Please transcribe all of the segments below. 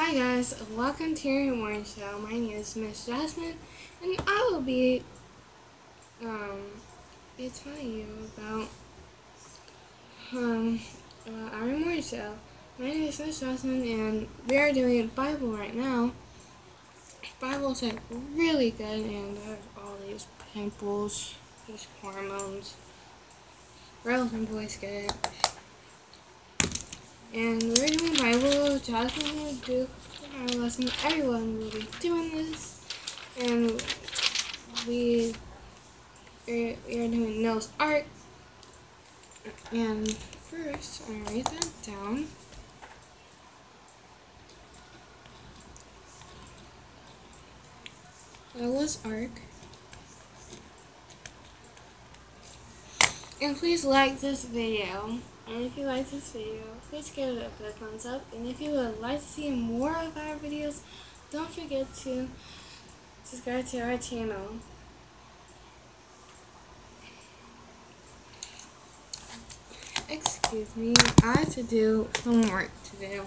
Hi guys, welcome to your morning show. My name is Miss Jasmine, and I will be telling you about our morning show. My name is Miss Jasmine, and we are doing Bible right now. Bible's like really good, and there's all these pimples, these hormones. Girls and boys get it. And we're doing Bible. Jasmine will do our lesson. Everyone will be doing this. And we are doing Noah's Ark. And first, I'm going to write that down. Noah's Ark. And please like this video. And if you like this video, please give it a big thumbs up. And if you would like to see more of our videos, don't forget to subscribe to our channel. Excuse me, I have to do some work to do.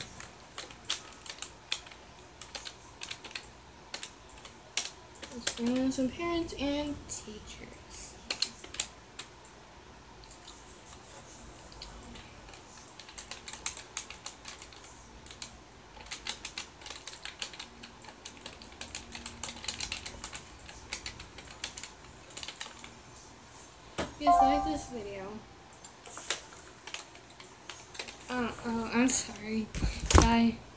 Let's bring in some parents and teachers. Please like this video. Oh, I'm sorry. Bye.